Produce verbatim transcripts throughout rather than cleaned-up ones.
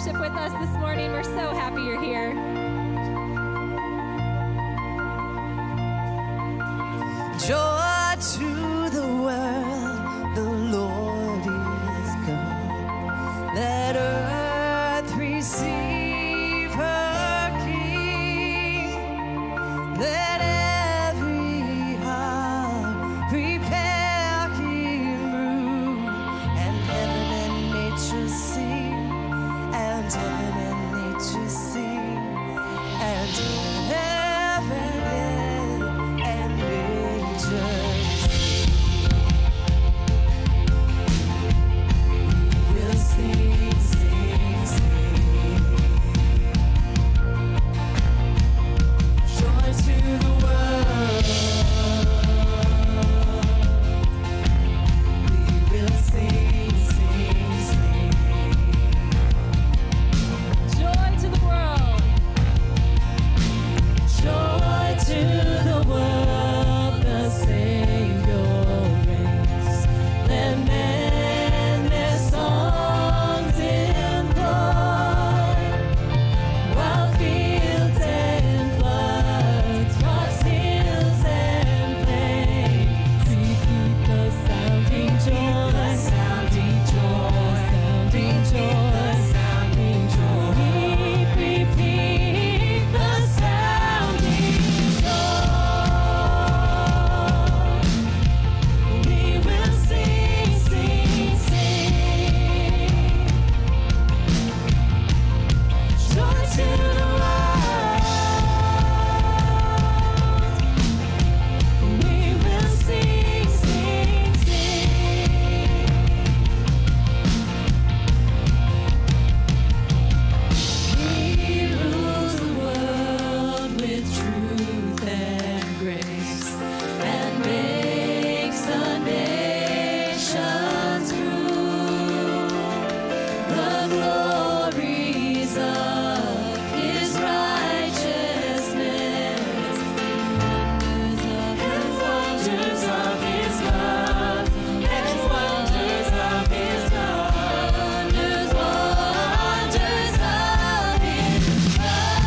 worship with us this morning. We're so happy you're here. Joy to the world, the Lord is come. Let earth receive her King. Let every heart prepare Him room. And heaven and nature sing, and heaven and nature sing, and heaven and nature. We'll sing, sing, sing. Joy to the world. We will sing, sing, sing. Joy to the world. Joy to the world, the Savior reigns. Let men their songs employ, while fields and floods, rocks, hills and plains, repeat the sounding joy, the sounding joy, sounding joy, the sounding joy. Repeat, repeat the sounding joy. We will sing, sing, sing. Joy to the world. We will sing, sing, sing. He rules the world with truth and grace, and makes the nations rule. The glories of His righteousness, and wonders of His love, and wonders of His love, wonders, wonders of His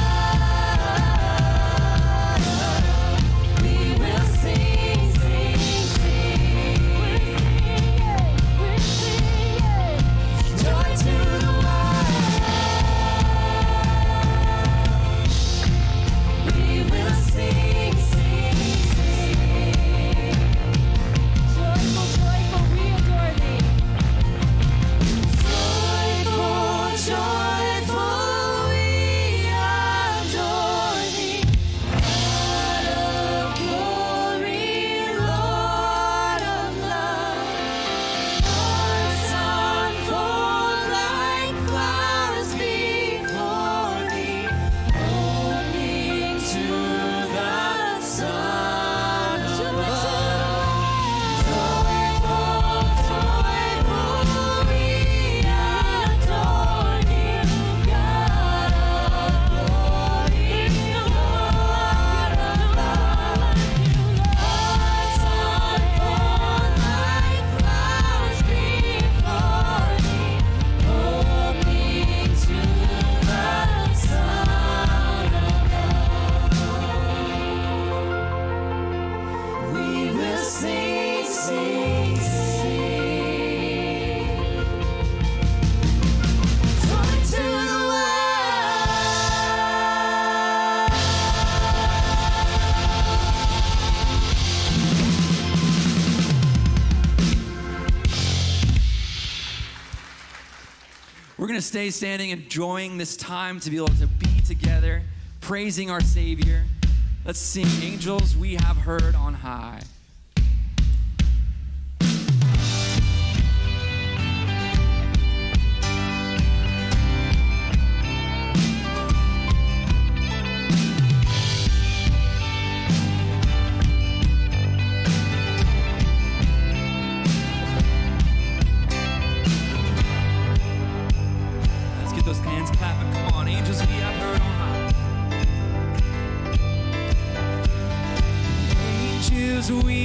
love. We will sing, sing, sing. We're singing, we're singing. Joy to the world. We will sing, sing, sing. Joyful, joyful, we adore thee. Joyful, joyful, we adore Thee. God of glory, Lord of love. Hearts unfold like flowers before Thee, opening to the Son of love. Joyful, joyful, we adore Thee. God of glory, Lord of love. Hearts unfold like flowers before Thee, opening to the Son of love. We will sing, sing, sing. Joy to the world. We're going to stay standing, enjoying this time to be able to be together, praising our Savior. Let's sing Angels We Have Heard on High. Let's get those hands clapping. Come on, Angels We Have Heard on High. Angels we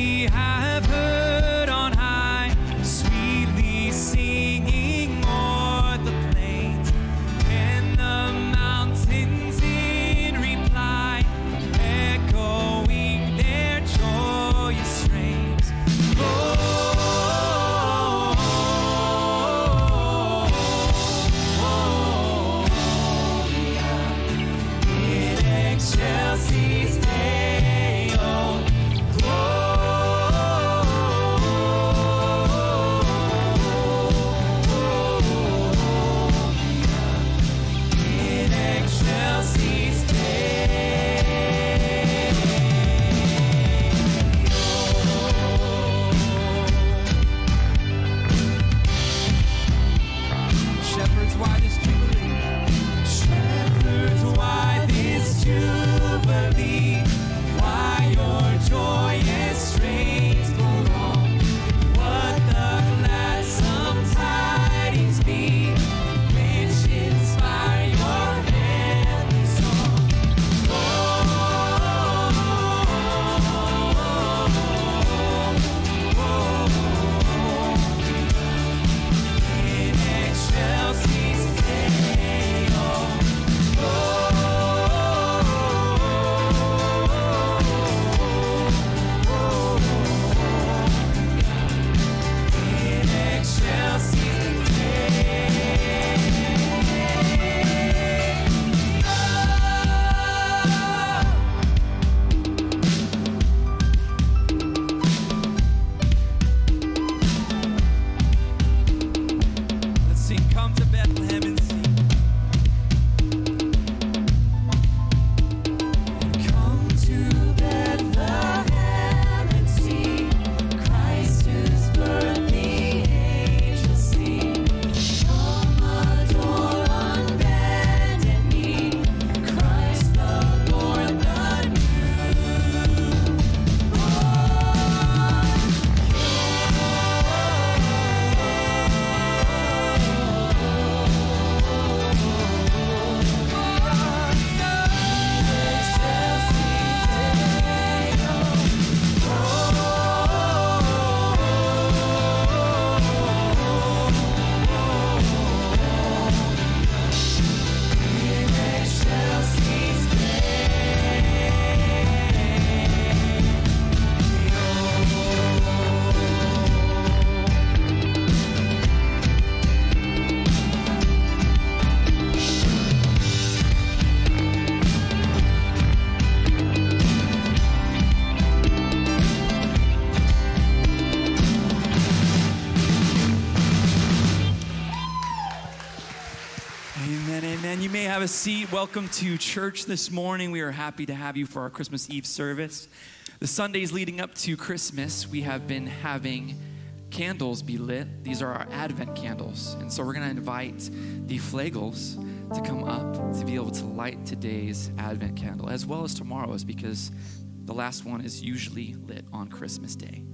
You may have a seat. Welcome to church this morning. We are happy to have you for our Christmas Eve service. The Sundays leading up to Christmas, we have been having candles be lit. These are our Advent candles. And so we're going to invite the Flagels to come up to be able to light today's Advent candle, as well as tomorrow's, because the last one is usually lit on Christmas Day.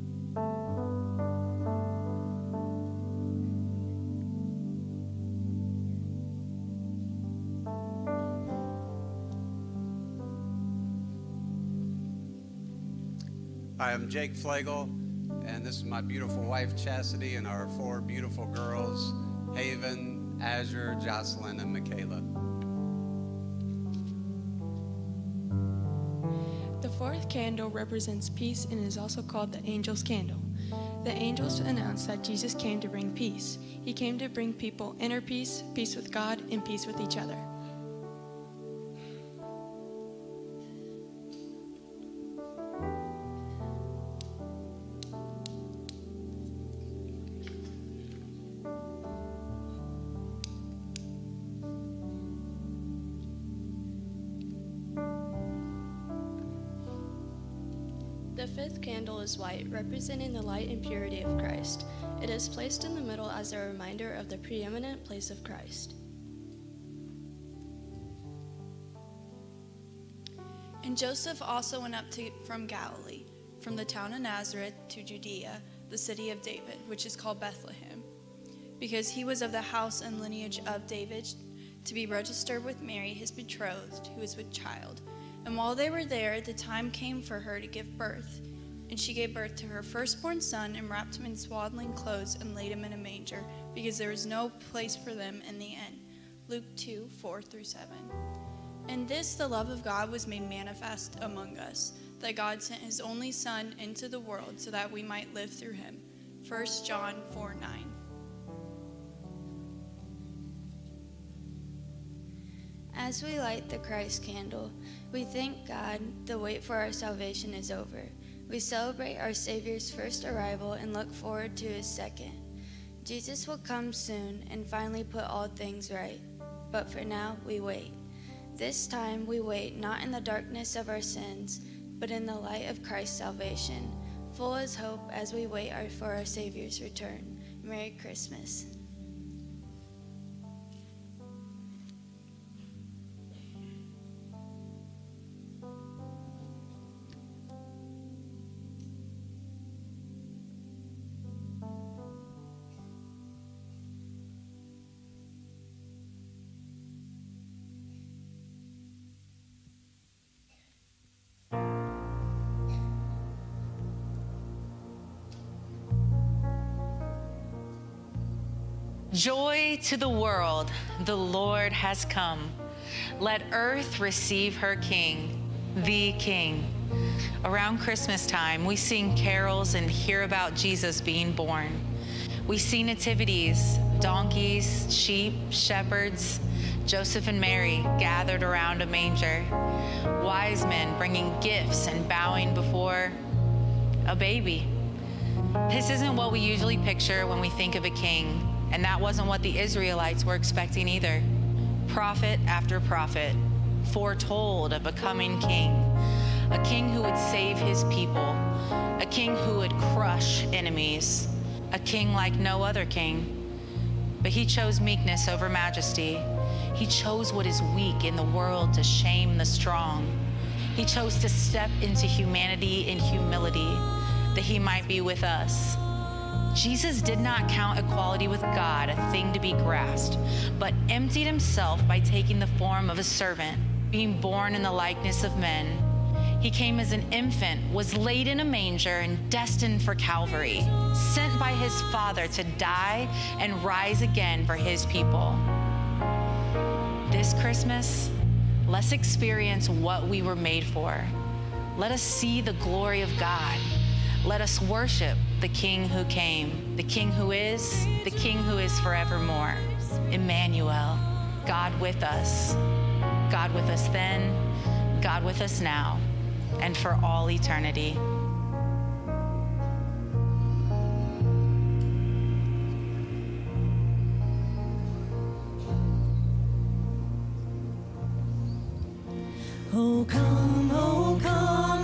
Hi, I'm Jake Flagel, and this is my beautiful wife, Chastity, and our four beautiful girls, Haven, Azure, Jocelyn, and Michaela. The fourth candle represents peace and is also called the angel's candle. The angels announced that Jesus came to bring peace. He came to bring people inner peace, peace with God, and peace with each other. The fifth candle is white, representing the light and purity of Christ. It is placed in the middle as a reminder of the preeminent place of Christ. And Joseph also went up to, from Galilee, from the town of Nazareth to Judea, the city of David, which is called Bethlehem, because he was of the house and lineage of David, to be registered with Mary, his betrothed, who was with child. And while they were there, the time came for her to give birth. And she gave birth to her firstborn son and wrapped him in swaddling clothes and laid him in a manger, because there was no place for them in the inn. Luke two, four through seven. In this, the love of God was made manifest among us, that God sent his only Son into the world so that we might live through him. First John four, nine. As we light the Christ candle, we thank God the wait for our salvation is over. We celebrate our Savior's first arrival and look forward to his second. Jesus will come soon and finally put all things right. But for now, we wait. This time we wait not in the darkness of our sins, but in the light of Christ's salvation, full as hope as we wait our, for our Savior's return. Merry Christmas. Joy to the world, the Lord has come. Let earth receive her King, the King. Around Christmas time, we sing carols and hear about Jesus being born. We see nativities, donkeys, sheep, shepherds, Joseph and Mary gathered around a manger, wise men bringing gifts and bowing before a baby. This isn't what we usually picture when we think of a king. And that wasn't what the Israelites were expecting either. Prophet after prophet foretold of a coming king, a king who would save his people, a king who would crush enemies, a king like no other king. But he chose meekness over majesty. He chose what is weak in the world to shame the strong. He chose to step into humanity in humility, that he might be with us. Jesus did not count equality with God a thing to be grasped, but emptied himself by taking the form of a servant, being born in the likeness of men. He came as an infant, was laid in a manger, and destined for Calvary, sent by his Father to die and rise again for his people. This Christmas, let's experience what we were made for. Let us see the glory of God. Let us worship the King who came, the King who is, the King who is forevermore. Emmanuel, God with us. God with us then, God with us now, and for all eternity. Oh, come, oh, come,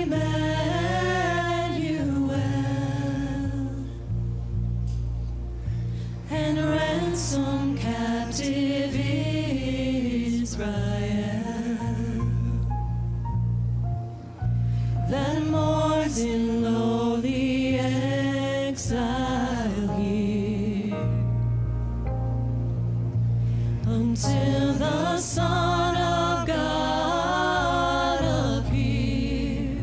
Emmanuel, and ransom captive Israel that mourns in lowly exile here until the Son of God appear.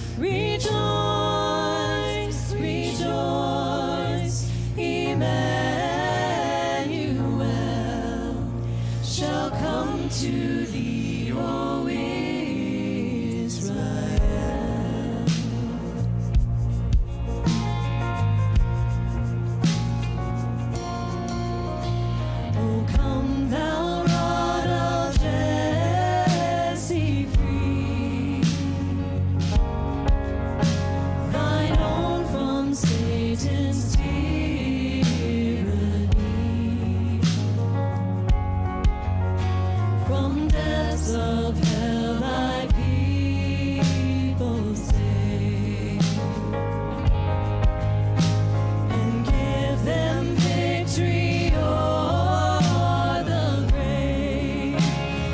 Rejoice, rejoice, Emmanuel shall come to thee, O Israel. Oh, come thou rod of Jesse free, thine own from Satan's tyranny, from depths of hell thy people save, and give them victory o'er the grave.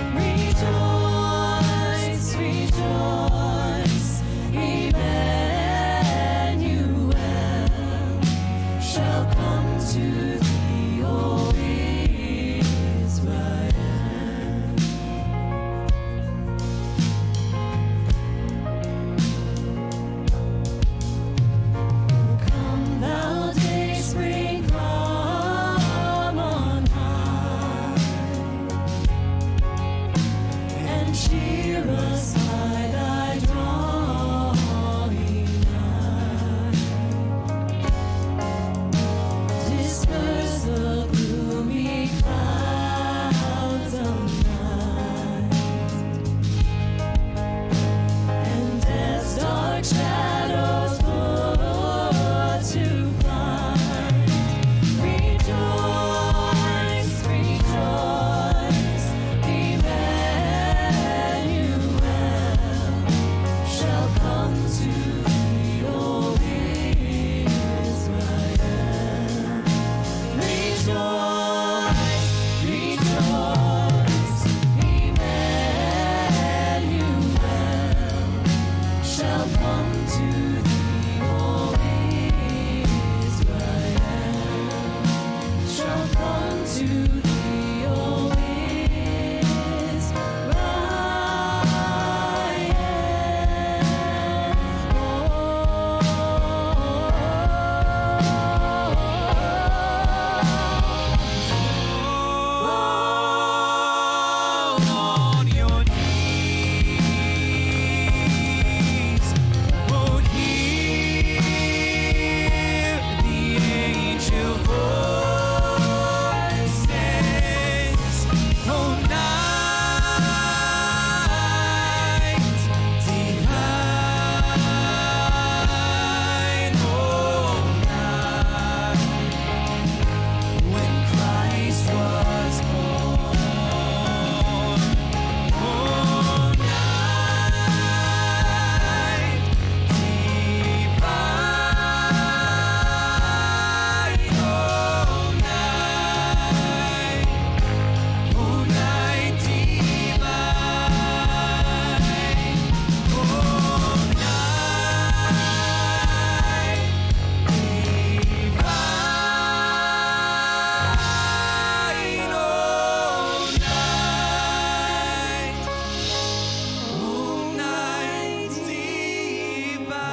Rejoice, rejoice, Emmanuel shall come to thee, O Israel. Come thou day spring from on high, and cheer us by thy drawing nigh. Disperse the gloomy clouds of night, and death's dark shadows put to flight. Rejoice, rejoice, Emmanuel shall come to thee, O Israel. Rejoice, rejoice, Emmanuel shall come to thee, O Israel. Shall come to thee, O On your knees, oh, hear the angel voices. Oh, night divine, oh, night when Christ was born. Oh, night divine, oh, night, oh, night divine, oh, night divine, oh,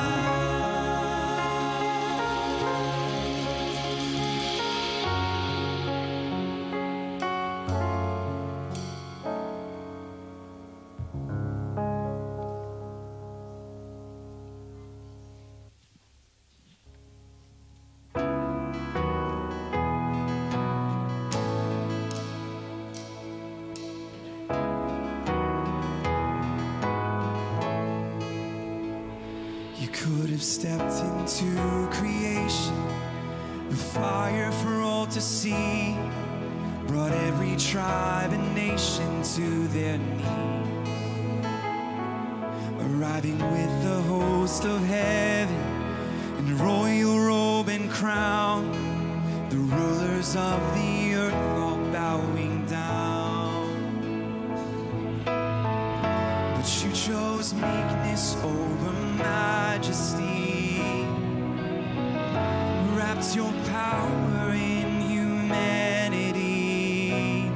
You could have stepped into creation with fire for all to see, brought every tribe and nation to their knees. arriving with the host of heaven in royal robe and crown, the rulers of the earth all bowing down. But you chose meekness over majesty, wrapped your power in humanity.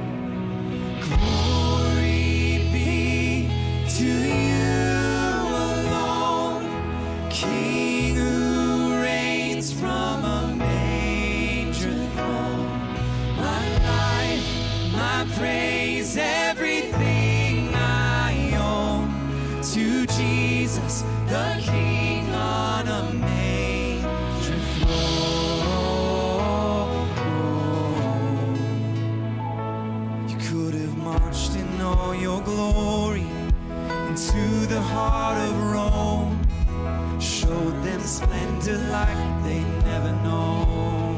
Glory be to you alone, King who reigns from a manger throne. My life, my praise, everything I own, to Jesus, the King on a manger throne. You could have marched in all your glory into the heart of Rome, showed them splendor like they'd never known.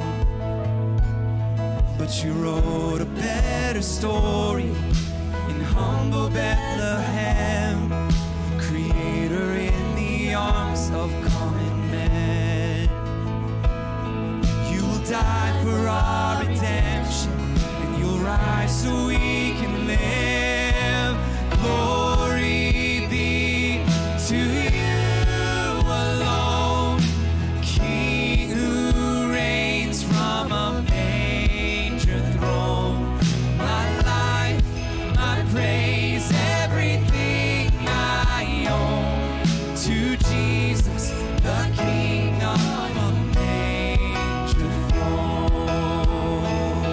But you wrote a better story in humble Bethlehem, Creator in the arms of common men. You will die for our redemption, and you'll rise so we can live. Glory be to you alone, King who reigns from a manger throne. My life, my praise, everything I own, to Jesus, the King on a manger throne.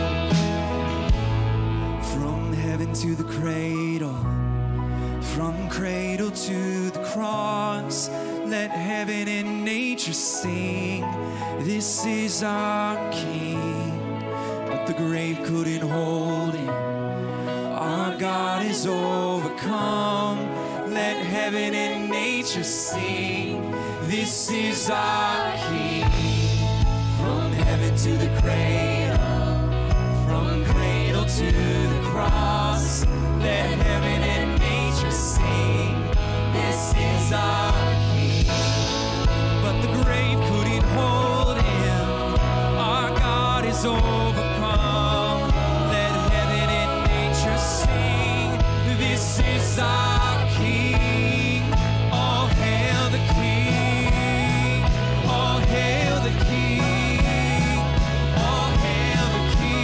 From heaven to the cradle, from cradle to the cross, let heaven and nature sing, this is our King. But the grave couldn't hold him, our God is overcome. Let heaven and nature sing, this is our King. From heaven to the cradle, from cradle to the cross, let heaven and nature sing, this is our King. But the grave couldn't hold him, our God is overcome. Let heaven and nature sing, this is our King. All hail the King, all hail the King, all hail the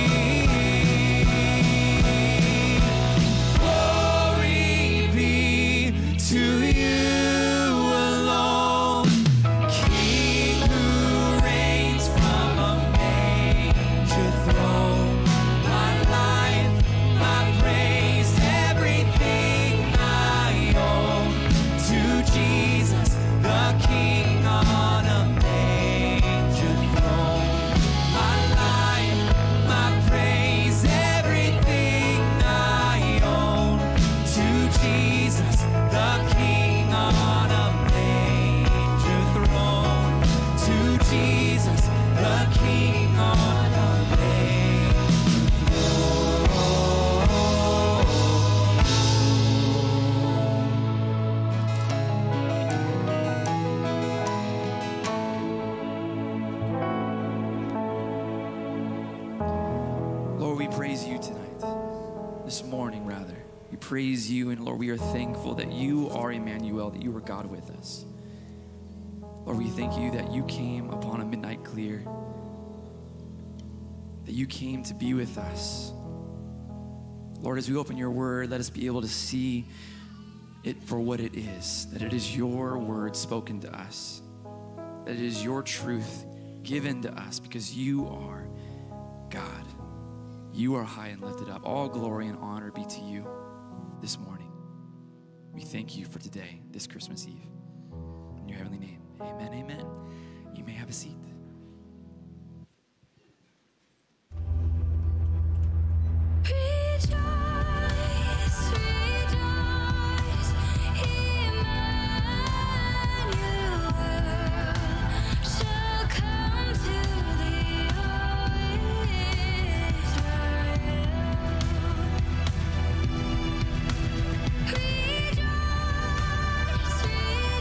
King. Glory be to you alone, King who reigns from a manger throne. My life, my praise, everything I own, to Jesus, the King on a manger throne. My life, my praise, everything I own, to Jesus, the King on a manger throne. To Jesus, the King on a manger throne. Lord, we praise you tonight, this morning rather. We praise you, and Lord, we are thankful that you are Emmanuel, that you are God with us. Lord, we thank you that you came upon a midnight clear, that you came to be with us. Lord, as we open your word, let us be able to see it for what it is, that it is your word spoken to us, that it is your truth given to us, because you are God. You are high and lifted up. All glory and honor be to you this morning. We thank you for today, this Christmas Eve. In your heavenly name, amen, amen. You may have a seat. Rejoice, rejoice, Emmanuel shall come to thee, O Israel. Rejoice,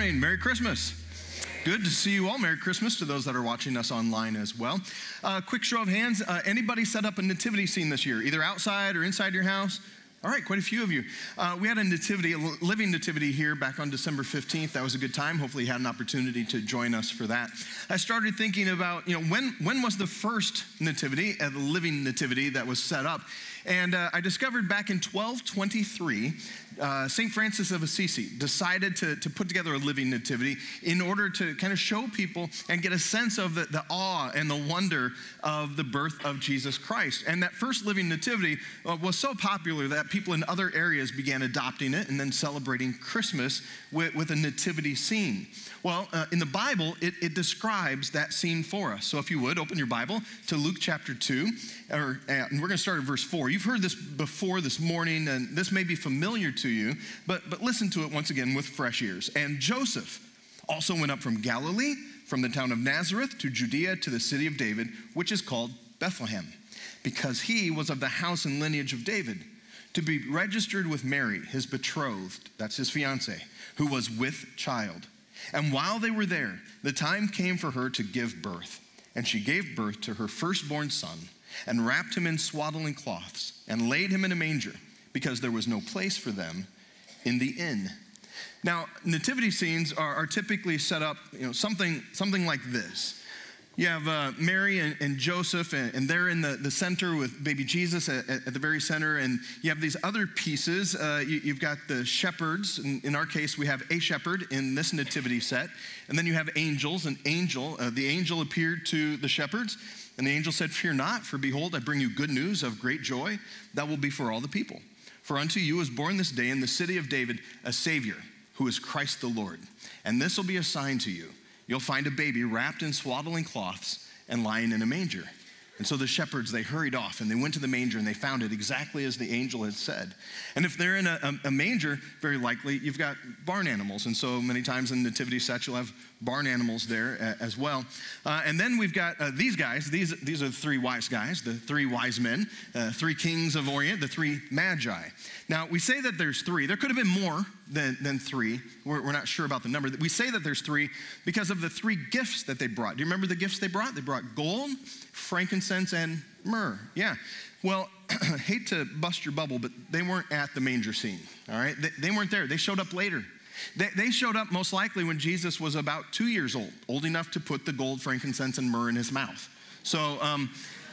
morning. Merry Christmas. Good to see you all. Merry Christmas to those that are watching us online as well. Uh, quick show of hands. Uh, anybody set up a nativity scene this year, either outside or inside your house? All right, quite a few of you. Uh, we had a nativity, a living nativity here back on December fifteenth. That was a good time. Hopefully you had an opportunity to join us for that. I started thinking about, you know, when, when was the first nativity, uh, the living nativity that was set up? And uh, I discovered back in twelve twenty-three, uh, Saint Francis of Assisi decided to, to put together a living nativity in order to kind of show people and get a sense of the, the awe and the wonder of the birth of Jesus Christ. And that first living nativity uh, was so popular that people in other areas began adopting it and then celebrating Christmas with, with a nativity scene. Well, uh, in the Bible, it, it describes that scene for us. So if you would, open your Bible to Luke chapter two, or, and we're going to start at verse four. You've heard this before this morning, and this may be familiar to you, but, but listen to it once again with fresh ears. And Joseph also went up from Galilee, from the town of Nazareth to Judea to the city of David, which is called Bethlehem, because he was of the house and lineage of David, to be registered with Mary, his betrothed, that's his fiancée, who was with child. And while they were there, the time came for her to give birth. And she gave birth to her firstborn son, and wrapped him in swaddling cloths, and laid him in a manger, because there was no place for them in the inn. Now, nativity scenes are, are typically set up, you know, something, something like this. You have uh, Mary and, and Joseph, and, and they're in the, the center with baby Jesus at, at the very center. And you have these other pieces. Uh, you, you've got the shepherds. In, in our case, we have a shepherd in this nativity set. And then you have angels. An angel, uh, the angel appeared to the shepherds. And the angel said, "Fear not, for behold, I bring you good news of great joy that will be for all the people. For unto you is born this day in the city of David a Savior, who is Christ the Lord. And this will be a sign to you. You'll find a baby wrapped in swaddling cloths and lying in a manger." And so the shepherds, they hurried off and they went to the manger and they found it exactly as the angel had said. And if they're in a, a, a manger, very likely you've got barn animals. And so many times in the nativity set, you'll have barn animals there uh, as well. Uh, and then we've got uh, these guys. These, these are the three wise guys, the three wise men, uh, three kings of Orient, the three magi. Now, we say that there's three. There could have been more than, than three. We're, we're not sure about the number. We say that there's three because of the three gifts that they brought. Do you remember the gifts they brought? They brought gold, frankincense, and myrrh. Yeah. Well, I hate to bust your bubble, but they weren't at the manger scene, all right? They, they weren't there. They showed up later. They, they showed up most likely when Jesus was about two years old, old enough to put the gold, frankincense, and myrrh in his mouth. So, um,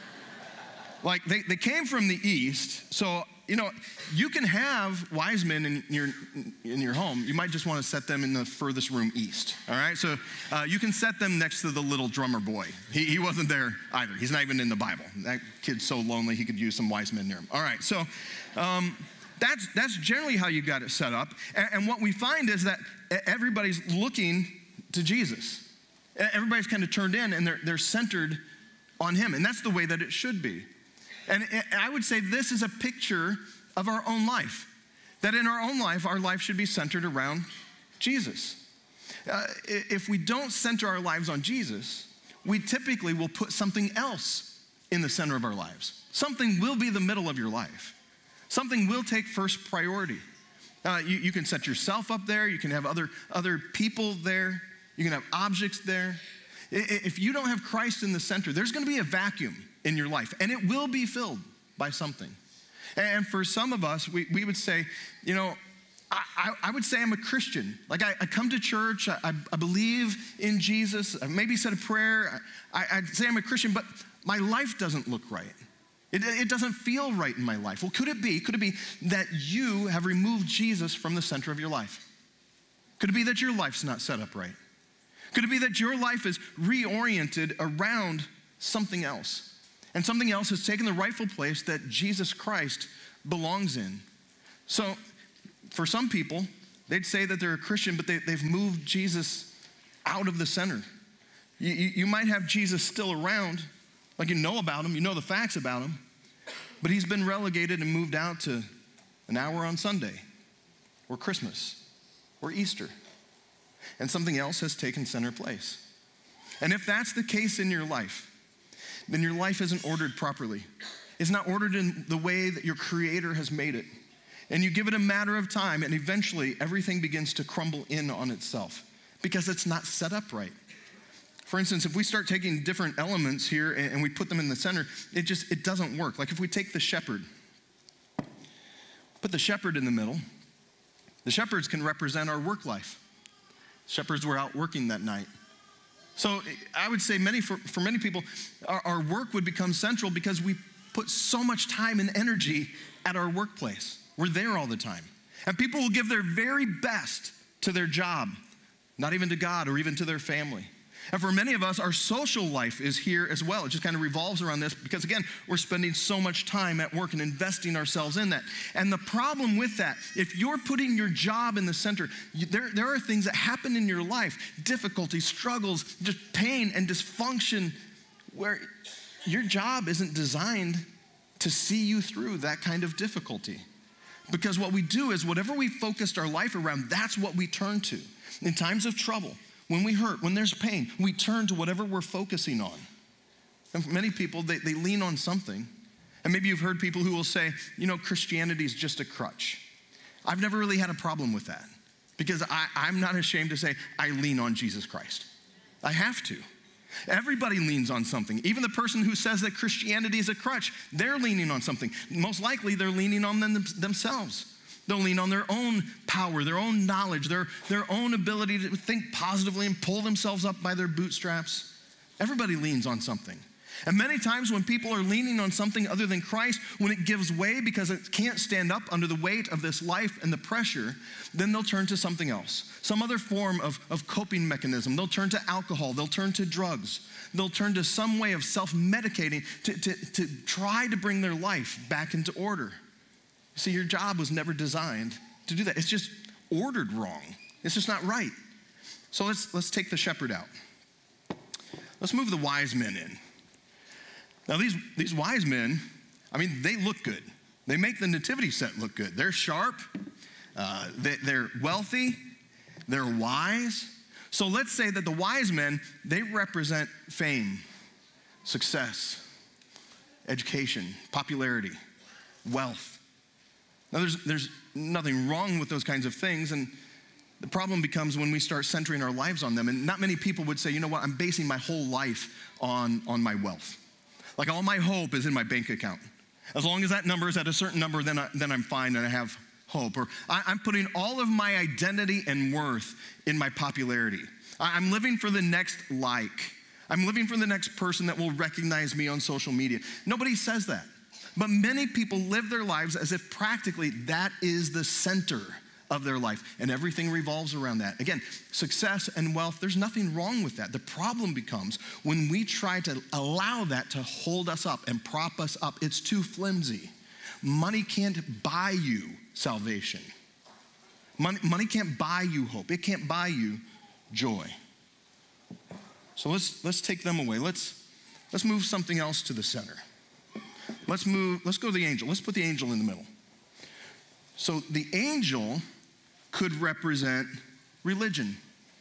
like, they, they came from the east, so, you know, you can have wise men in your in your home. You might just want to set them in the furthest room east, all right? So uh, you can set them next to the little drummer boy. He, he wasn't there either. He's not even in the Bible. That kid's so lonely, he could use some wise men near him. All right, so um, that's, that's generally how you got it set up. And, and what we find is that everybody's looking to Jesus. Everybody's kind of turned in, and they're, they're centered on him. And that's the way that it should be. And I would say this is a picture of our own life, that in our own life, our life should be centered around Jesus. Uh, if we don't center our lives on Jesus, we typically will put something else in the center of our lives. Something will be the middle of your life. Something will take first priority. Uh, you, you can set yourself up there. You can have other, other people there. You can have objects there. If you don't have Christ in the center, there's going to be a vacuum in your life, and it will be filled by something. And for some of us, we, we would say, you know, I, I, I would say I'm a Christian. Like I, I come to church, I, I believe in Jesus, I maybe said a prayer, I, I'd say I'm a Christian, but my life doesn't look right. It, it doesn't feel right in my life. Well, could it be, could it be that you have removed Jesus from the center of your life? Could it be that your life's not set up right? Could it be that your life is reoriented around something else? And something else has taken the rightful place that Jesus Christ belongs in. So for some people, they'd say that they're a Christian, but they, they've moved Jesus out of the center. You, you, you might have Jesus still around, like you know about him, you know the facts about him, but he's been relegated and moved out to an hour on Sunday, or Christmas, or Easter. And something else has taken center place. And if that's the case in your life, then your life isn't ordered properly. It's not ordered in the way that your Creator has made it. And you give it a matter of time, and eventually everything begins to crumble in on itself. because it's not set up right. For instance, if we start taking different elements here and, and we put them in the center, it just, it doesn't work. Like if we take the shepherd, put the shepherd in the middle, the shepherds can represent our work life. Shepherds were out working that night. So I would say many, for, for many people, our, our work would become central because we put so much time and energy at our workplace. We're there all the time. And people will give their very best to their job, not even to God or even to their family. And for many of us, our social life is here as well. It just kind of revolves around this because, again, we're spending so much time at work and investing ourselves in that. And the problem with that, if you're putting your job in the center, you, there, there are things that happen in your life, difficulties, struggles, just pain and dysfunction, where your job isn't designed to see you through that kind of difficulty. Because what we do is whatever we focused our life around, that's what we turn to. In times of trouble, when we hurt, when there's pain, we turn to whatever we're focusing on. And for many people, they, they lean on something. And maybe you've heard people who will say, you know, Christianity is just a crutch. I've never really had a problem with that because I, I'm not ashamed to say I lean on Jesus Christ. I have to. Everybody leans on something. Even the person who says that Christianity is a crutch, they're leaning on something. Most likely, they're leaning on them, themselves. They'll lean on their own power, their own knowledge, their, their own ability to think positively and pull themselves up by their bootstraps. Everybody leans on something. And many times when people are leaning on something other than Christ, when it gives way because it can't stand up under the weight of this life and the pressure, then they'll turn to something else, some other form of, of coping mechanism. They'll turn to alcohol. They'll turn to drugs. They'll turn to some way of self-medicating to, to, to try to bring their life back into order. See, your job was never designed to do that. It's just ordered wrong. It's just not right. So let's, let's take the shepherd out. Let's move the wise men in. Now, these, these wise men, I mean, they look good. They make the nativity set look good. They're sharp. Uh, they, they're wealthy. They're wise. So let's say that the wise men, they represent fame, success, education, popularity, wealth. Now, there's, there's nothing wrong with those kinds of things, and the problem becomes when we start centering our lives on them. And not many people would say, you know what, I'm basing my whole life on, on my wealth. Like all my hope is in my bank account. As long as that number is at a certain number, then, I, then I'm fine and I have hope. Or I, I'm putting all of my identity and worth in my popularity. I, I'm living for the next like. I'm living for the next person that will recognize me on social media. Nobody says that. But many people live their lives as if practically that is the center of their life, and everything revolves around that. Again, success and wealth, there's nothing wrong with that. The problem becomes when we try to allow that to hold us up and prop us up. It's too flimsy. Money can't buy you salvation. Money, money can't buy you hope. It can't buy you joy. So let's let's take them away. Let's let's move something else to the center. Let's move, let's go to the angel. Let's put the angel in the middle. So the angel could represent religion.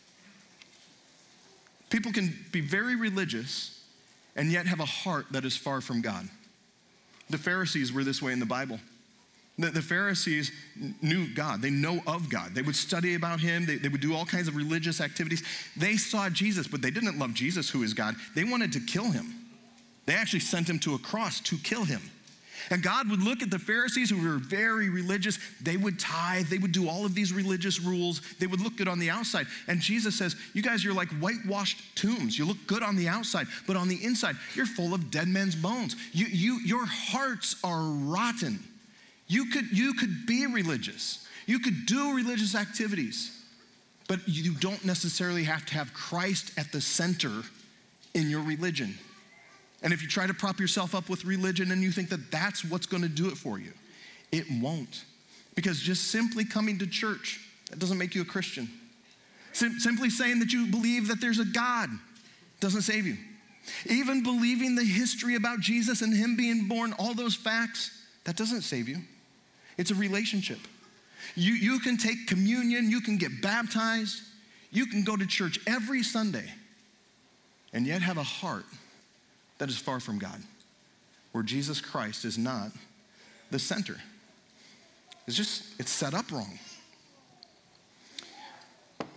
People can be very religious and yet have a heart that is far from God. The Pharisees were this way in the Bible. The, the Pharisees knew God. They know of God. They would study about him. They, they would do all kinds of religious activities. They saw Jesus, but they didn't love Jesus, who is God. They wanted to kill him. They actually sent him to a cross to kill him. And God would look at the Pharisees who were very religious. They would tithe. They would do all of these religious rules. They would look good on the outside. And Jesus says, you guys, you're like whitewashed tombs. You look good on the outside, but on the inside, you're full of dead men's bones. You, you, your hearts are rotten. You could, you could be religious. You could do religious activities, but you don't necessarily have to have Christ at the center in your religion. And if you try to prop yourself up with religion and you think that that's what's going to do it for you, it won't. Because just simply coming to church, that doesn't make you a Christian. Sim- simply saying that you believe that there's a God doesn't save you. Even believing the history about Jesus and him being born, all those facts, that doesn't save you. It's a relationship. You, you can take communion, you can get baptized, you can go to church every Sunday, and yet have a heart that is far from God, where Jesus Christ is not the center. It's just, it's set up wrong.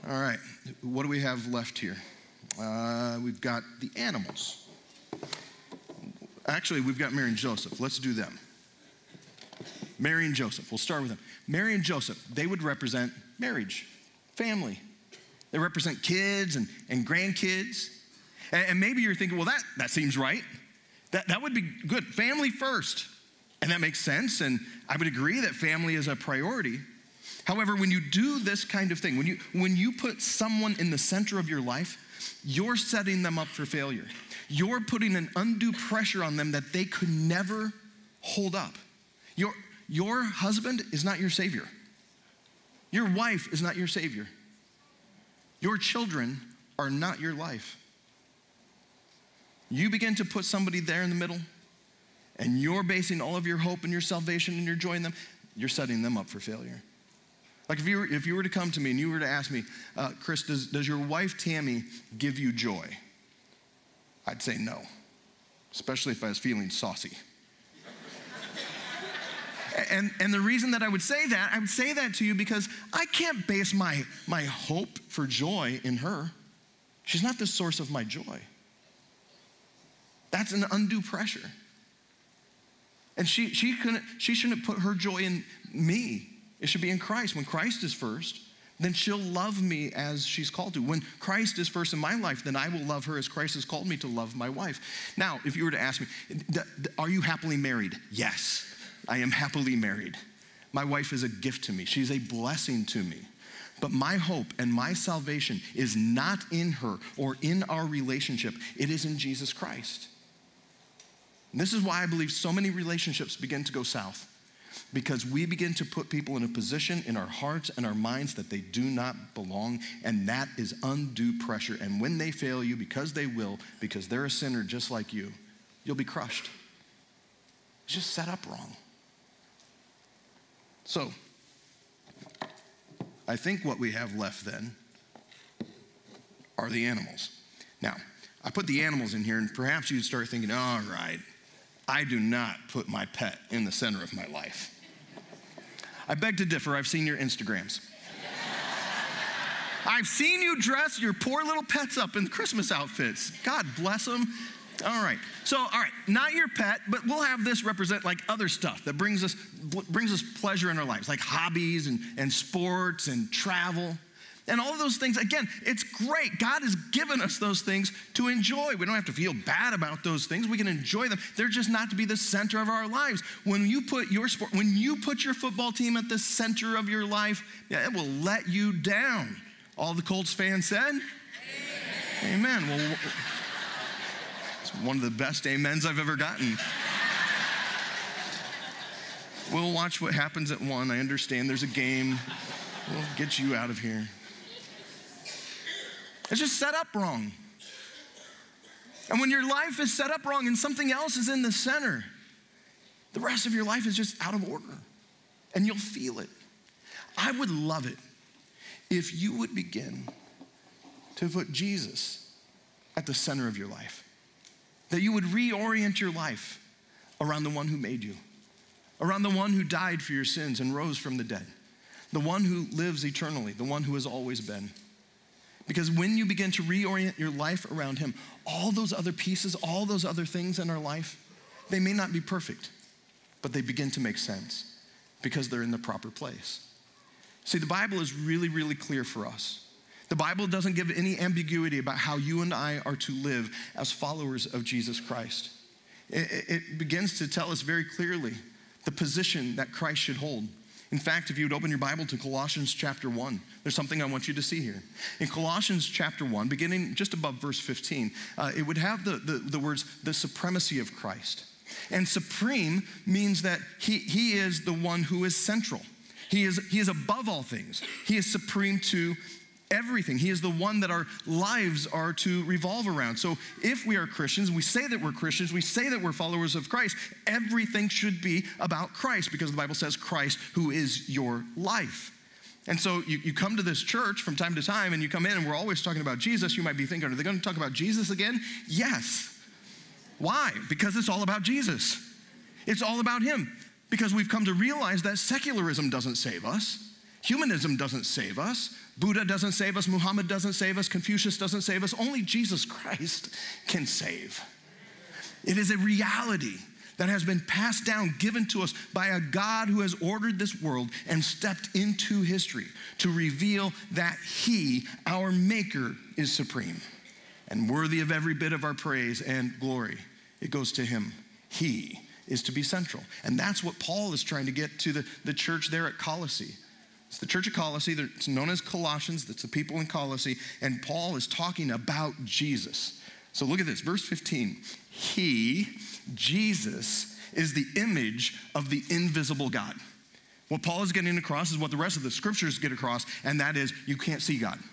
All right, what do we have left here? Uh, we've got the animals. Actually, we've got Mary and Joseph. Let's do them. Mary and Joseph, we'll start with them. Mary and Joseph, they would represent marriage, family. They represent kids and, and grandkids. And, and maybe you're thinking, well, that, that seems right. That, that would be good. Family first. And that makes sense. And I would agree that family is a priority. However, when you do this kind of thing, when you, when you put someone in the center of your life, you're setting them up for failure. You're putting an undue pressure on them that they could never hold up. Your, your husband is not your savior. Your wife is not your savior. Your children are not your life. You begin to put somebody there in the middle, and you're basing all of your hope and your salvation and your joy in them, you're setting them up for failure. Like if you were, if you were to come to me and you were to ask me, uh, Chris, does, does your wife Tammy give you joy? I'd say no, especially if I was feeling saucy. And, and the reason that I would say that, I would say that to you because I can't base my, my hope for joy in her. She's not the source of my joy. That's an undue pressure. And she, she, couldn't, she shouldn't put her joy in me. It should be in Christ. When Christ is first, then she'll love me as she's called to. When Christ is first in my life, then I will love her as Christ has called me to love my wife. Now, if you were to ask me, are you happily married? Yes. I am happily married. My wife is a gift to me. She's a blessing to me. But my hope and my salvation is not in her or in our relationship. It is in Jesus Christ. And this is why I believe so many relationships begin to go south. Because we begin to put people in a position in our hearts and our minds that they do not belong, and that is undue pressure. And when they fail you, because they will, because they're a sinner just like you, you'll be crushed. It's just set up wrong. So, I think what we have left then are the animals. Now, I put the animals in here, and perhaps you'd start thinking, all right, I do not put my pet in the center of my life. I beg to differ. I've seen your Instagrams. I've seen you dress your poor little pets up in Christmas outfits. God bless them. All right. So, all right, not your pet, but we'll have this represent like other stuff that brings us brings us pleasure in our lives, like hobbies and, and sports and travel. And all of those things, again, it's great. God has given us those things to enjoy. We don't have to feel bad about those things. We can enjoy them. They're just not to be the center of our lives. When you put your sport, when you put your football team at the center of your life, yeah, it will let you down. All the Colts fans said? Amen. Amen. Well, it's one of the best amens I've ever gotten. We'll watch what happens at one. I understand there's a game. We'll get you out of here. It's just set up wrong. And when your life is set up wrong and something else is in the center, the rest of your life is just out of order. And you'll feel it. I would love it if you would begin to put Jesus at the center of your life. That you would reorient your life around the one who made you, around the one who died for your sins and rose from the dead, the one who lives eternally, the one who has always been. Because when you begin to reorient your life around him, all those other pieces, all those other things in our life, they may not be perfect, but they begin to make sense because they're in the proper place. See, the Bible is really, really clear for us. The Bible doesn't give any ambiguity about how you and I are to live as followers of Jesus Christ. It, it begins to tell us very clearly the position that Christ should hold. In fact, if you would open your Bible to Colossians chapter one, there's something I want you to see here. In Colossians chapter one, beginning just above verse fifteen, uh, it would have the, the, the words, the supremacy of Christ. And supreme means that he, he is the one who is central. He is, he is above all things. He is supreme to everything. He is the one that our lives are to revolve around. So if we are Christians, we say that we're Christians, we say that we're followers of Christ, everything should be about Christ because the Bible says Christ who is your life. And so you, you come to this church from time to time and you come in and we're always talking about Jesus. You might be thinking, are they going to talk about Jesus again? Yes. Why? Because it's all about Jesus. It's all about him. Because we've come to realize that secularism doesn't save us. Humanism doesn't save us. Buddha doesn't save us. Muhammad doesn't save us. Confucius doesn't save us. Only Jesus Christ can save. It is a reality that has been passed down, given to us by a God who has ordered this world and stepped into history to reveal that he, our maker, is supreme and worthy of every bit of our praise and glory. It goes to him. He is to be central. And that's what Paul is trying to get to the, the church there at Colossae. It's the church of Colossae. It's known as Colossians. That's the people in Colossae. And Paul is talking about Jesus. So look at this, verse fifteen. He, Jesus, is the image of the invisible God. What Paul is getting across is what the rest of the scriptures get across, and that is you can't see God.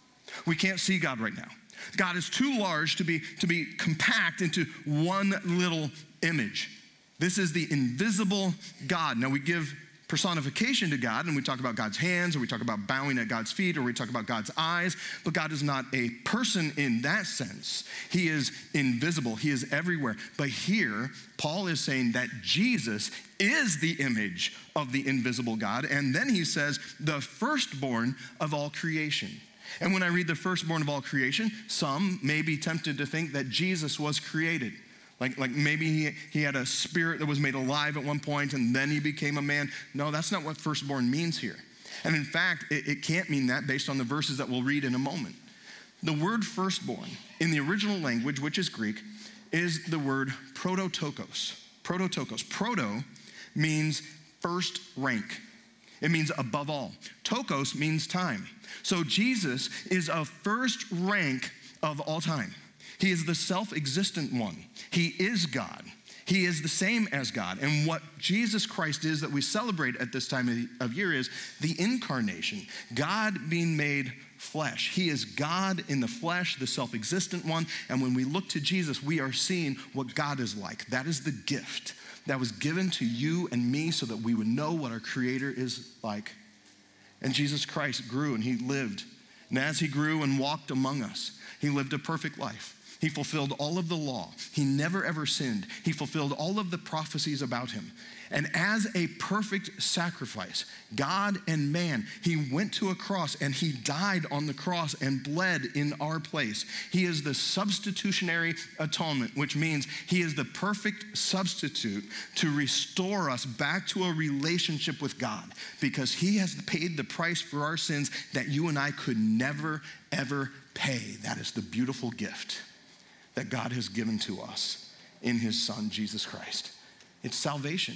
We can't see God right now. God is too large to be, to be compact into one little image. This is the invisible God. Now we give personification to God, and we talk about God's hands, or we talk about bowing at God's feet, or we talk about God's eyes, but God is not a person in that sense. He is invisible. He is everywhere. But here, Paul is saying that Jesus is the image of the invisible God, and then he says, the firstborn of all creation. And when I read the firstborn of all creation, some may be tempted to think that Jesus was created. Like, like maybe he, he had a spirit that was made alive at one point and then he became a man. No, that's not what firstborn means here. And in fact, it, it can't mean that based on the verses that we'll read in a moment. The word firstborn in the original language, which is Greek, is the word prototokos. Prototokos. Proto means first rank. It means above all. Tokos means time. So Jesus is of first rank of all time. He is the self-existent one. He is God. He is the same as God. And what Jesus Christ is that we celebrate at this time of year is the incarnation, God being made flesh. He is God in the flesh, the self-existent one. And when we look to Jesus, we are seeing what God is like. That is the gift that was given to you and me so that we would know what our Creator is like. And Jesus Christ grew and he lived. And as he grew and walked among us, he lived a perfect life. He fulfilled all of the law. He never ever sinned. He fulfilled all of the prophecies about him. And as a perfect sacrifice, God and man, he went to a cross and he died on the cross and bled in our place. He is the substitutionary atonement, which means he is the perfect substitute to restore us back to a relationship with God, because he has paid the price for our sins that you and I could never, ever pay. That is the beautiful gift that God has given to us in his Son, Jesus Christ. It's salvation.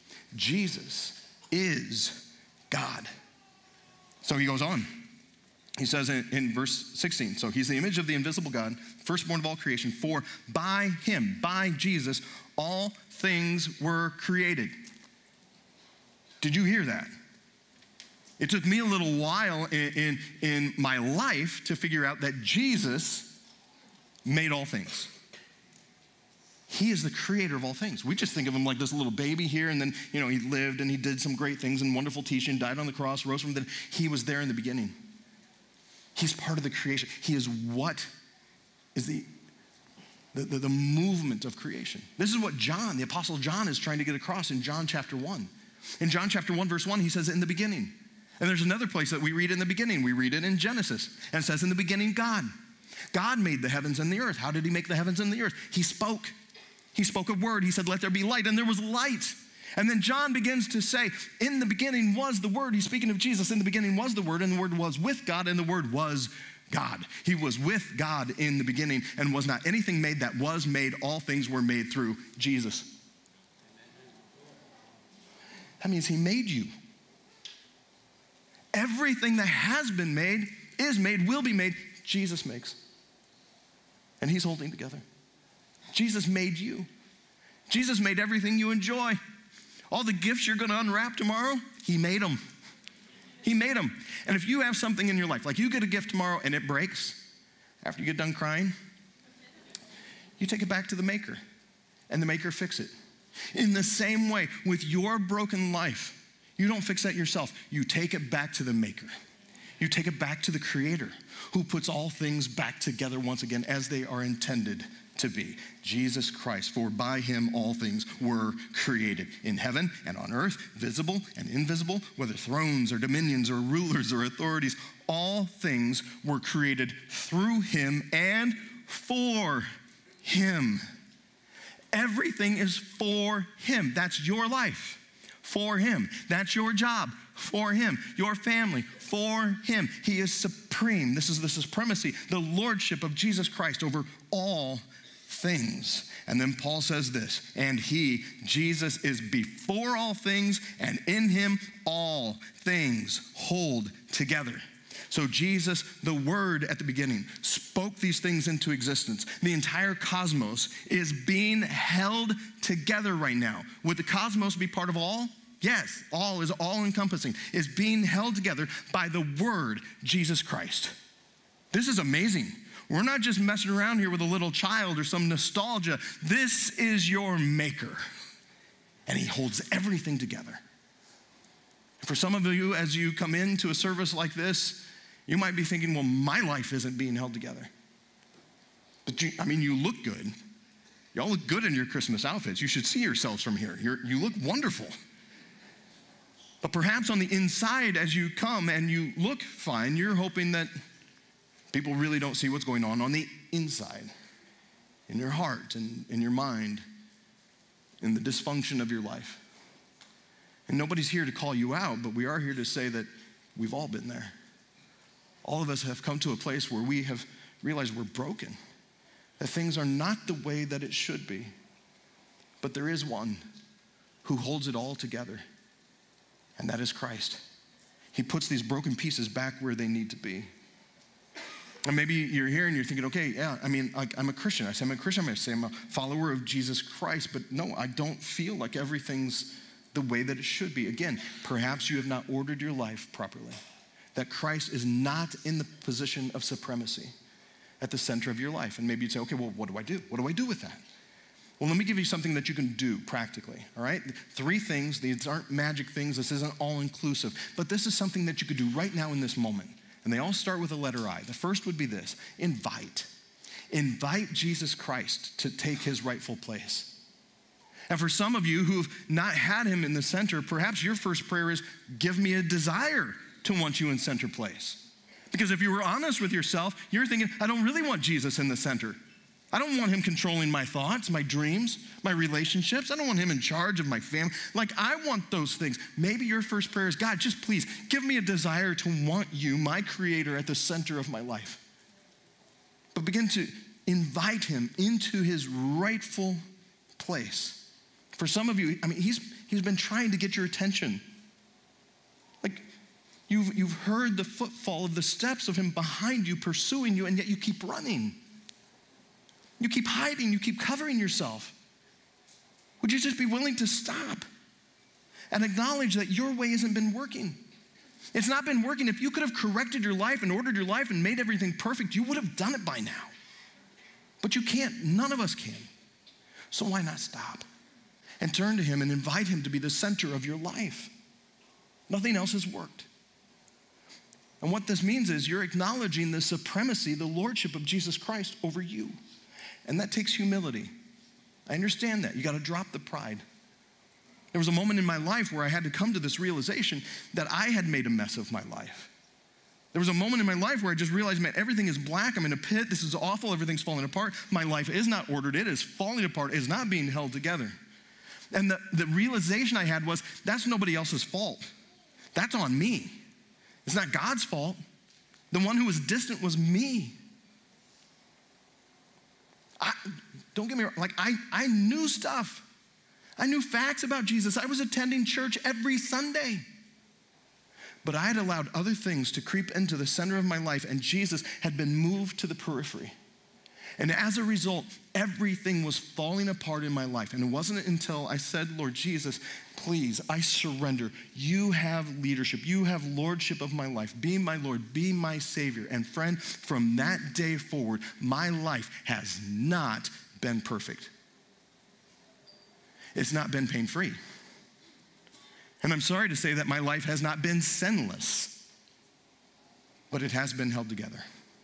Jesus is God. So he goes on. He says in, in verse sixteen, so he's the image of the invisible God, firstborn of all creation, for by him, by Jesus, all things were created. Did you hear that? It took me a little while in, in, in my life to figure out that Jesus made all things. He is the creator of all things. We just think of him like this little baby here, and then, you know, he lived and he did some great things and wonderful teaching, died on the cross, rose from the dead. He was there in the beginning. He's part of the creation. He is what is the, the, the, the movement of creation. This is what John, the Apostle John, is trying to get across in John chapter one. In John chapter one, verse one, he says, in the beginning. And there's another place that we read in the beginning. We read it in Genesis. And it says, in the beginning, God. God made the heavens and the earth. How did he make the heavens and the earth? He spoke. He spoke a word. He said, let there be light, and there was light. And then John begins to say, in the beginning was the Word. He's speaking of Jesus. In the beginning was the Word, and the Word was with God, and the Word was God. He was with God in the beginning, and was not anything made that was made. All things were made through Jesus. That means he made you. Everything that has been made, is made, will be made, Jesus makes. And he's holding together. Jesus made you. Jesus made everything you enjoy. All the gifts you're going to unwrap tomorrow, he made them. He made them. And if you have something in your life, like you get a gift tomorrow and it breaks, after you get done crying, you take it back to the maker and the maker fix it. In the same way, with your broken life, you don't fix that yourself. You take it back to the maker. You take it back to the Creator who puts all things back together once again as they are intended to be. Jesus Christ, for by him all things were created in heaven and on earth, visible and invisible, whether thrones or dominions or rulers or authorities, all things were created through him and for him. Everything is for him. That's your life, for him. That's your job, for him. Your family, for him. He is supreme. This is the supremacy, the lordship of Jesus Christ over all things. And then Paul says this, and he, Jesus, is before all things, and in him all things hold together. So Jesus, the Word at the beginning, spoke these things into existence. The entire cosmos is being held together right now. Would the cosmos be part of all? Yes, all is all-encompassing, is being held together by the Word, Jesus Christ. This is amazing. We're not just messing around here with a little child or some nostalgia. This is your maker, and he holds everything together. For some of you, as you come into a service like this, you might be thinking, well, my life isn't being held together. But you, I mean, you look good. Y'all look good in your Christmas outfits. You should see yourselves from here. You're, you look wonderful. But perhaps on the inside, as you come and you look fine, you're hoping that people really don't see what's going on on the inside, in your heart and in your mind, in the dysfunction of your life. And nobody's here to call you out, but we are here to say that we've all been there. All of us have come to a place where we have realized we're broken, that things are not the way that it should be. But there is one who holds it all together, and that is Christ. He puts these broken pieces back where they need to be. And maybe you're here and you're thinking, okay, yeah, I mean, like, I'm a Christian. I say I'm a Christian. I say I'm a follower of Jesus Christ, but no, I don't feel like everything's the way that it should be. Again, perhaps you have not ordered your life properly, that Christ is not in the position of supremacy at the center of your life. And maybe you'd say, okay, well, what do I do? What do I do with that? Well, let me give you something that you can do practically, all right? Three things. These aren't magic things. This isn't all-inclusive. But this is something that you could do right now in this moment. And they all start with the letter I. The first would be this: invite. Invite Jesus Christ to take his rightful place. And for some of you who've not had him in the center, perhaps your first prayer is, give me a desire to want you in center place. Because if you were honest with yourself, you're thinking, I don't really want Jesus in the center. I don't want him controlling my thoughts, my dreams, my relationships. I don't want him in charge of my family. Like, I want those things. Maybe your first prayer is, God, just please give me a desire to want you, my Creator, at the center of my life. But begin to invite him into his rightful place. For some of you, I mean, he's, he's been trying to get your attention. Like, you've, you've heard the footfall of the steps of him behind you, pursuing you, and yet you keep running. You keep hiding, you keep covering yourself. Would you just be willing to stop and acknowledge that your way hasn't been working? It's not been working. If you could have corrected your life and ordered your life and made everything perfect, you would have done it by now. But you can't. None of us can. So why not stop and turn to him and invite him to be the center of your life? Nothing else has worked. And what this means is you're acknowledging the supremacy, the lordship of Jesus Christ over you. And that takes humility. I understand that. You got to drop the pride. There was a moment in my life where I had to come to this realization that I had made a mess of my life. There was a moment in my life where I just realized, man, everything is black. I'm in a pit. This is awful. Everything's falling apart. My life is not ordered. It is falling apart. It is not being held together. And the, the realization I had was, that's nobody else's fault. That's on me. It's not God's fault. The one who was distant was me. I, don't get me wrong, like I, I knew stuff. I knew facts about Jesus. I was attending church every Sunday. But I had allowed other things to creep into the center of my life, and Jesus had been moved to the periphery. And as a result, everything was falling apart in my life. And it wasn't until I said, Lord Jesus, please, I surrender. You have leadership. You have lordship of my life. Be my Lord. Be my Savior. And friend, from that day forward, my life has not been perfect. It's not been pain-free. And I'm sorry to say that my life has not been sinless. but it has been held together.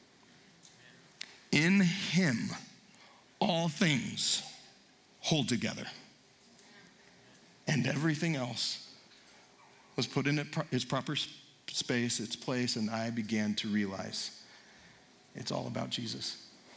In him, all things hold together. And everything else was put in its proper space, its place, and I began to realize it's all about Jesus.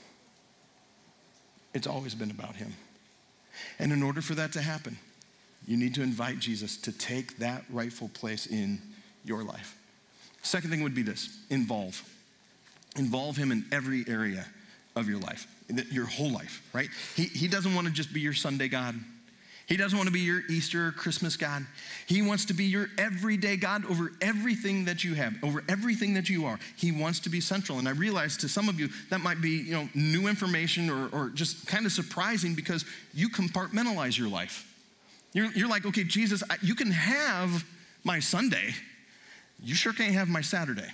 It's always been about him. And in order for that to happen, you need to invite Jesus to take that rightful place in your life. Second thing would be this: involve. Involve him in every area of your life, your whole life, right? He, he doesn't want to just be your Sunday God. He doesn't want to be your Easter or Christmas God. He wants to be your everyday God over everything that you have, over everything that you are. He wants to be central. And I realize to some of you, that might be, you know, new information or, or just kind of surprising because you compartmentalize your life. You're, you're like, okay, Jesus, I, you can have my Sunday. You sure can't have my Saturday.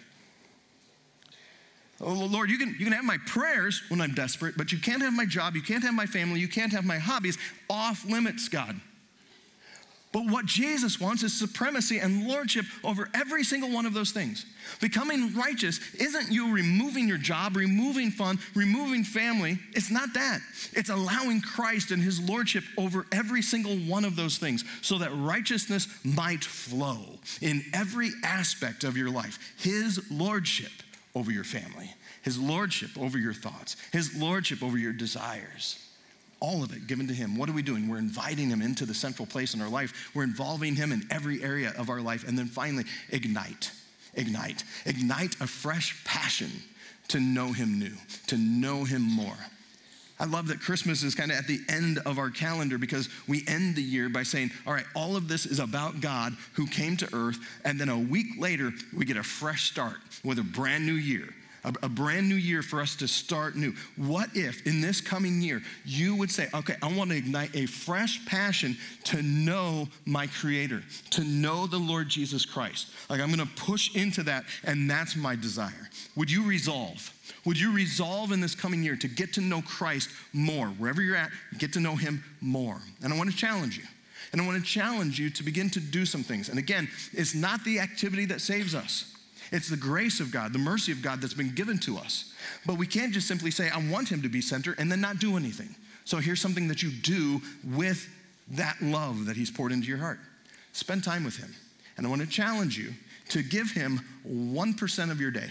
Oh, Lord, you can, you can have my prayers when I'm desperate, but you can't have my job, you can't have my family, you can't have my hobbies. Off limits, God. But what Jesus wants is supremacy and lordship over every single one of those things. Becoming righteous isn't you removing your job, removing fun, removing family. It's not that. It's allowing Christ and his lordship over every single one of those things so that righteousness might flow in every aspect of your life. His lordship over your family, his lordship over your thoughts, his lordship over your desires. All of it given to him. What are we doing? We're inviting him into the central place in our life. We're involving him in every area of our life. And then finally, ignite, ignite, ignite a fresh passion to know him new, to know him more. I love that Christmas is kind of at the end of our calendar because we end the year by saying, all right, all of this is about God who came to earth, and then a week later, we get a fresh start with a brand new year, a, a brand new year for us to start new. What if in this coming year, you would say, okay, I want to ignite a fresh passion to know my Creator, to know the Lord Jesus Christ. Like I'm going to push into that, and that's my desire. Would you resolve? Would you resolve in this coming year to get to know Christ more? Wherever you're at, get to know him more. And I want to challenge you. And I want to challenge you to begin to do some things. And again, it's not the activity that saves us. It's the grace of God, the mercy of God that's been given to us. But we can't just simply say, I want him to be center, and then not do anything. So here's something that you do with that love that he's poured into your heart. Spend time with him. And I want to challenge you to give him one percent of your day.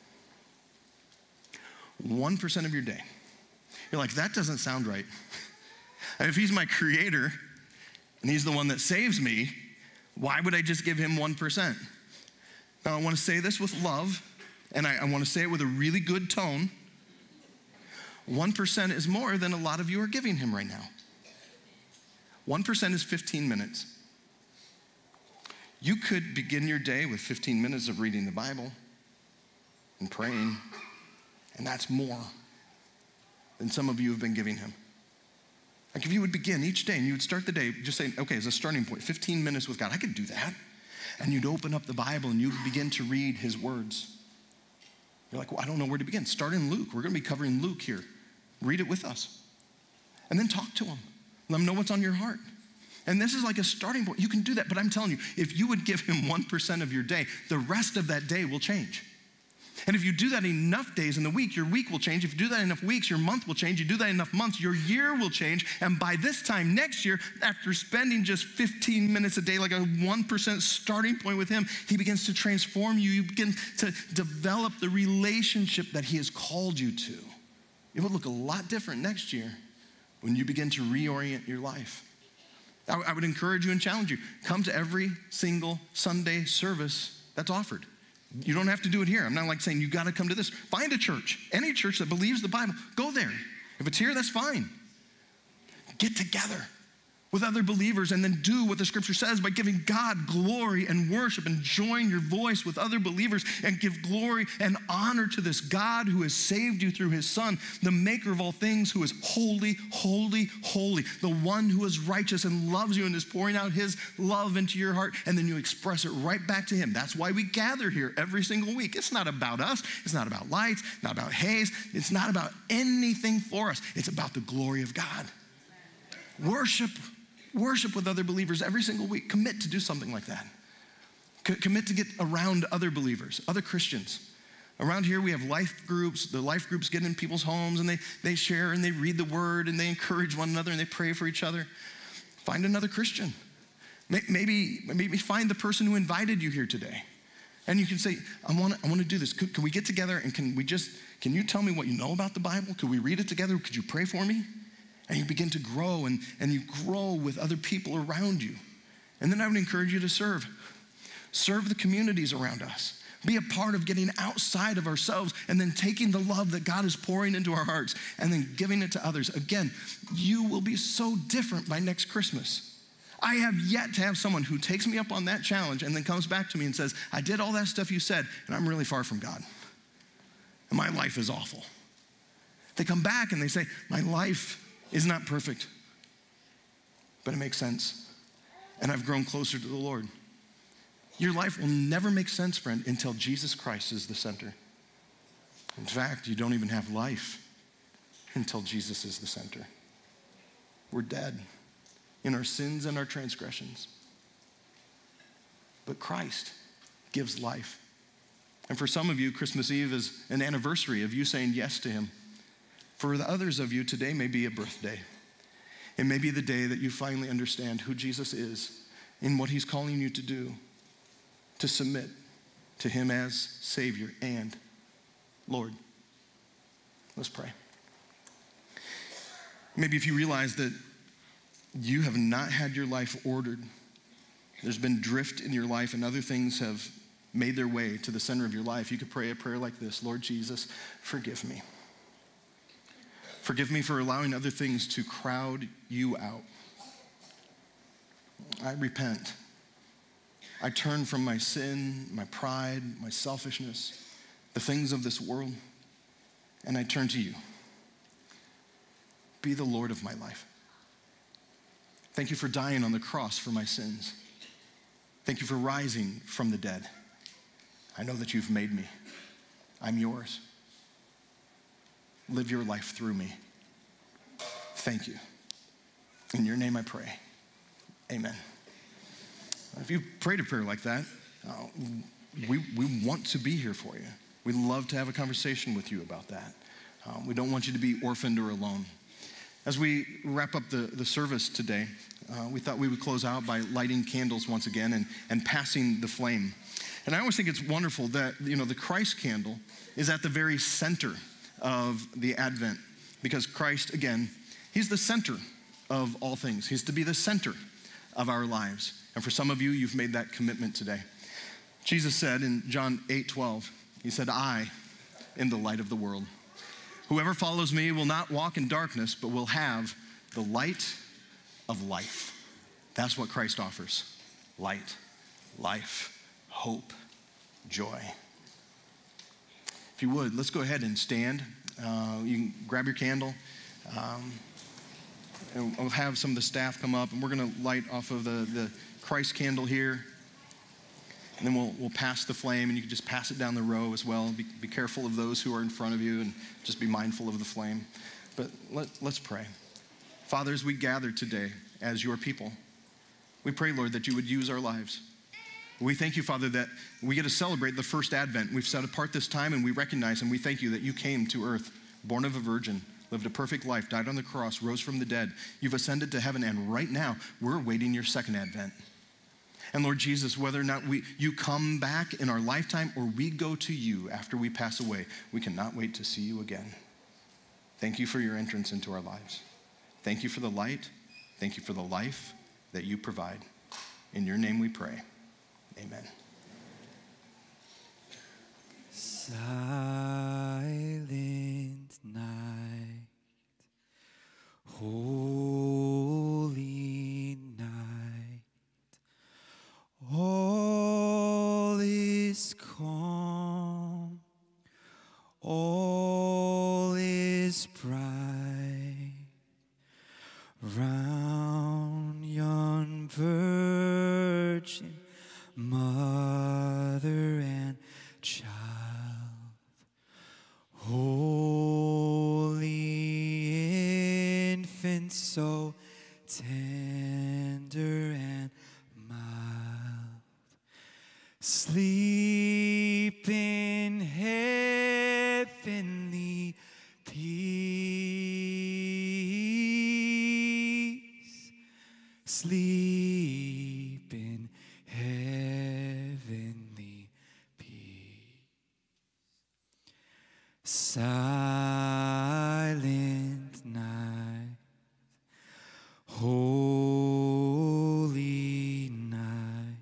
one percent of your day. You're like, that doesn't sound right. If he's my creator and he's the one that saves me, why would I just give him one percent? Now, I want to say this with love, and I, I want to say it with a really good tone. one percent is more than a lot of you are giving him right now. one percent is fifteen minutes. You could begin your day with fifteen minutes of reading the Bible and praying. And that's more than some of you have been giving him. Like if you would begin each day and you would start the day just saying, okay, as a starting point, fifteen minutes with God, I could do that. And you'd open up the Bible and you'd begin to read his words. You're like, well, I don't know where to begin. Start in Luke. We're going to be covering Luke here. Read it with us. And then talk to him. Let him know what's on your heart. And this is like a starting point. You can do that, but I'm telling you, if you would give him one percent of your day, the rest of that day will change. And if you do that enough days in the week, your week will change. If you do that enough weeks, your month will change. You do that enough months, your year will change. And by this time next year, after spending just fifteen minutes a day, like a one percent starting point with him, he begins to transform you. You begin to develop the relationship that he has called you to. It will look a lot different next year when you begin to reorient your life. I, I would encourage you and challenge you. Come to every single Sunday service that's offered. You don't have to do it here. I'm not like saying you got to come to this. Find a church, any church that believes the Bible. Go there. If it's here, that's fine. Get together with other believers and then do what the scripture says by giving God glory and worship and join your voice with other believers and give glory and honor to this God who has saved you through his son, the maker of all things, who is holy, holy, holy, the one who is righteous and loves you and is pouring out his love into your heart, and then you express it right back to him. That's why we gather here every single week. It's not about us. It's not about lights, not about haze. It's not about anything for us. It's about the glory of God. Worship Worship with other believers every single week. Commit to do something like that. C- commit to get around other believers, other Christians. Around here, we have life groups. The life groups get in people's homes, and they, they share, and they read the word, and they encourage one another, and they pray for each other. Find another Christian. Maybe, maybe find the person who invited you here today. And you can say, I want to I want to do this. Could, can we get together, and can we just, can you tell me what you know about the Bible? Could we read it together? Could you pray for me? And you begin to grow, and, and you grow with other people around you. And then I would encourage you to serve. Serve the communities around us. Be a part of getting outside of ourselves and then taking the love that God is pouring into our hearts and then giving it to others. Again, you will be so different by next Christmas. I have yet to have someone who takes me up on that challenge and then comes back to me and says, I did all that stuff you said, and I'm really far from God. And my life is awful. They come back and they say, my life is not perfect, but it makes sense. And I've grown closer to the Lord. Your life will never make sense, friend, until Jesus Christ is the center. In fact, you don't even have life until Jesus is the center. We're dead in our sins and our transgressions. But Christ gives life. And for some of you, Christmas Eve is an anniversary of you saying yes to him. For the others of you, today may be a birthday. It may be the day that you finally understand who Jesus is and what he's calling you to do, to submit to him as Savior and Lord. Let's pray. Maybe if you realize that you have not had your life ordered, there's been drift in your life and other things have made their way to the center of your life, you could pray a prayer like this: Lord Jesus, forgive me. Forgive me for allowing other things to crowd you out. I repent. I turn from my sin, my pride, my selfishness, the things of this world, and I turn to you. Be the Lord of my life. Thank you for dying on the cross for my sins. Thank you for rising from the dead. I know that you've made me. I'm yours. Live your life through me. Thank you. In your name I pray. Amen. If you prayed a prayer like that, uh, we, we want to be here for you. We'd love to have a conversation with you about that. Uh, we don't want you to be orphaned or alone. As we wrap up the, the service today, uh, we thought we would close out by lighting candles once again and, and passing the flame. And I always think it's wonderful that, you know, the Christ candle is at the very center of the Advent, because Christ, again, he's the center of all things. He's to be the center of our lives. And for some of you, you've made that commitment today. Jesus said in John eight twelve, he said, I am the light of the world. Whoever follows me will not walk in darkness, but will have the light of life. That's what Christ offers. Light, life, hope, joy. If you would, let's go ahead and stand. Uh, you can grab your candle. Um, and we'll have some of the staff come up, and we're going to light off of the, the Christ candle here. And then we'll, we'll pass the flame, and you can just pass it down the row as well. Be, be careful of those who are in front of you, and just be mindful of the flame. But let, let's pray. Father, as we gather today as your people, we pray, Lord, that you would use our lives. We thank you, Father, that we get to celebrate the first Advent. We've set apart this time, and we recognize and we thank you that you came to earth, born of a virgin, lived a perfect life, died on the cross, rose from the dead. You've ascended to heaven, and right now, we're awaiting your second Advent. And Lord Jesus, whether or not we, you come back in our lifetime or we go to you after we pass away, we cannot wait to see you again. Thank you for your entrance into our lives. Thank you for the light. Thank you for the life that you provide. In your name we pray. Amen. Silent night, holy night, all is calm, all is bright, round yon virgin mother and child, holy infant, so tender and mild, sleep in heaven. Silent night, holy night,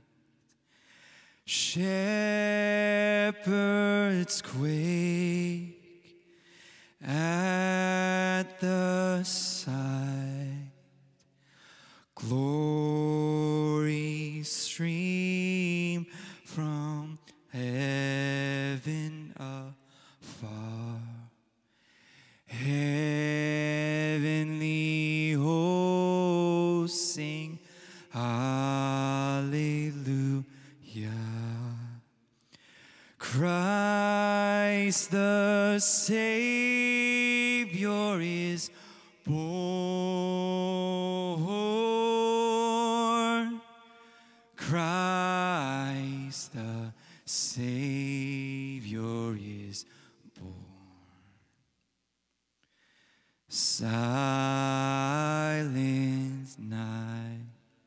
shepherds quake at the sight, glory stream from heaven afar. Heavenly hosts sing hallelujah. Christ the Savior is born. Christ the Savior is born. Silent night,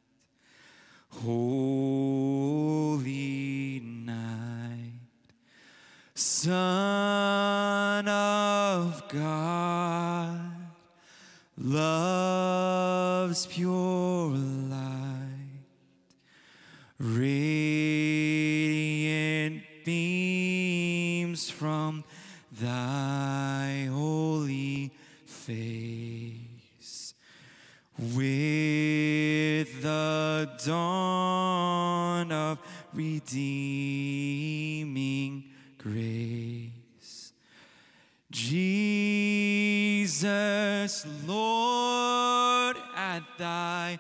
holy night, Son of God, love's pure light, radiant beams from thy holy face. With the dawn of redeeming grace, Jesus, Lord, at thy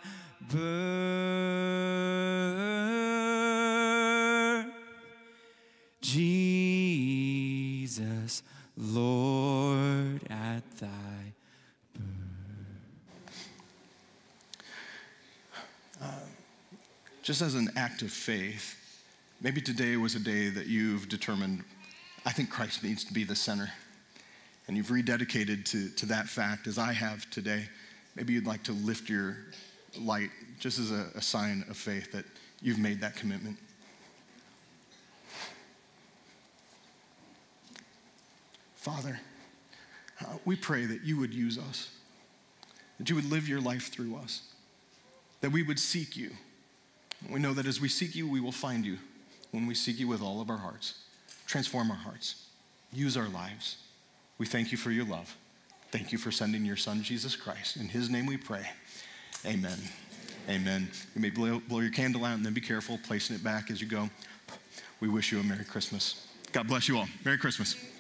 birth, Jesus, Lord, at thy Just as an act of faith, maybe today was a day that you've determined, I think Christ needs to be the center. And you've rededicated to, to that fact, as I have today. Maybe you'd like to lift your light just as a, a sign of faith that you've made that commitment. Father, uh, we pray that you would use us, that you would live your life through us, that we would seek you. We know that as we seek you, we will find you when we seek you with all of our hearts. Transform our hearts. Use our lives. We thank you for your love. Thank you for sending your son, Jesus Christ. In his name we pray. Amen. Amen. You may blow, blow your candle out and then be careful placing it back as you go. We wish you a Merry Christmas. God bless you all. Merry Christmas.